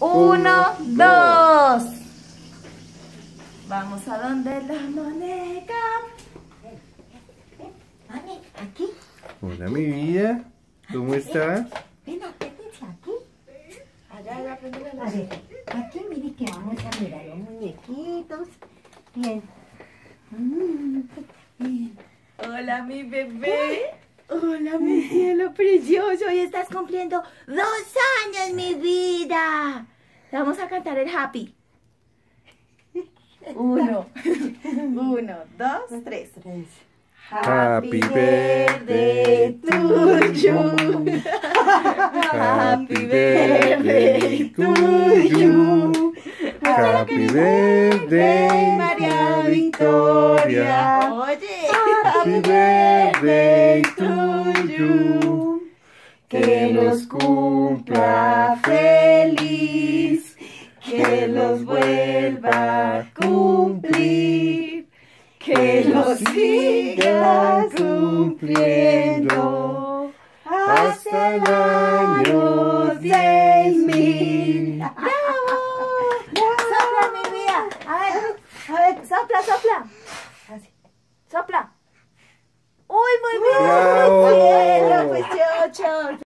1, 2. Vamos a donde la muñeca. Mami, aquí. Hola, mi vida. ¿Cómo estás? Ven, apétense aquí. Allá, primero. A ver, aquí mire que vamos a mirar los muñequitos. Bien. Bien. Hola, mi bebé. Hola, mi cielo precioso. Hoy estás cumpliendo 2 años, mi vida. Vamos a cantar el happy. 1, 2, 3. Happy birthday to you. Happy birthday to you. Happy birthday, María Victoria. Oye. Happy birthday to you. Que los cumpla feliz, que los vuelva a cumplir, que los siga cumpliendo hasta el año 10.000. ¡Bravo! ¡Sopla, mi vida! A ver, sopla, sopla. Así. Sopla. ¡Uy, muy bien! ¡Bravo! ¡Cielo, precioso!